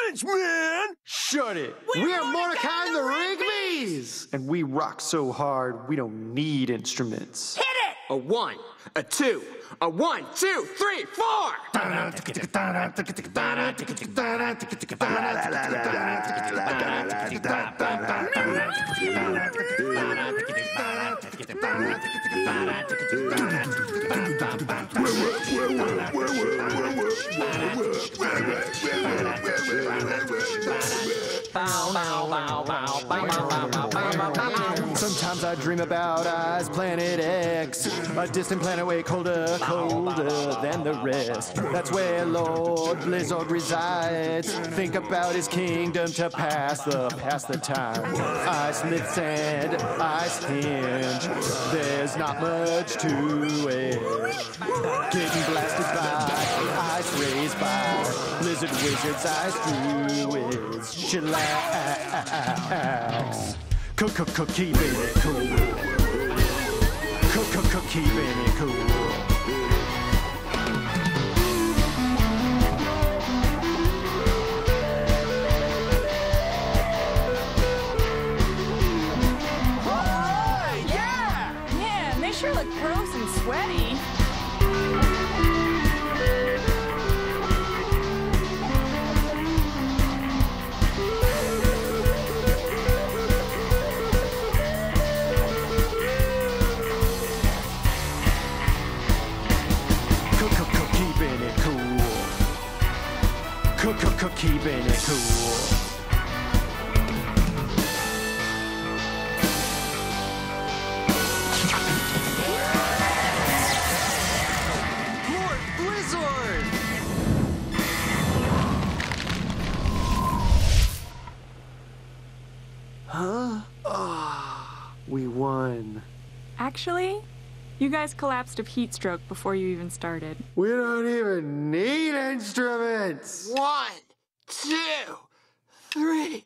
instruments, man! Shut it! We're Mordecai and the Rigbys! And we rock so hard, we don't need instruments. Hit it! A 1, a 2, a 1, 2, 3, 4! Sometimes I dream about Ice Planet X, a distant planet way colder than the rest. That's where Lord Blizzard resides. Think about his kingdom to pass the time. Ice myths and Ice Hinge, there's not much to it. Getting blasted by ice rays by Blizzard wizards, ice druids, chillax. Keeping it cool. Keeping it cool. Man, they sure look gross and sweaty. Keeping it cool. Keeping it cool. Lord Blizzard! Huh? We won. Actually, you guys collapsed of heat stroke before you even started. We don't even need instruments. 1, 2, 3.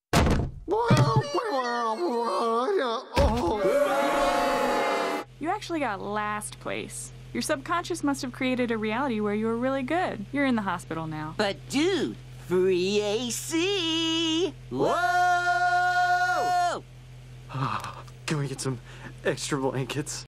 You actually got last place. Your subconscious must have created a reality where you were really good. You're in the hospital now. But dude, free AC! Whoa! Can we get some extra blankets?